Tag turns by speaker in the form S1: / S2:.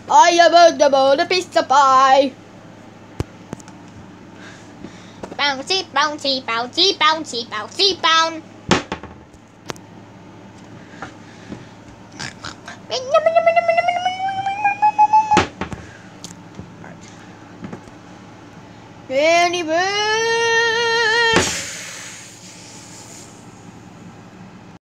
S1: I am the pizza pie. Bouncy, bouncy, bouncy, bouncy, bouncy, bounce. Anyway.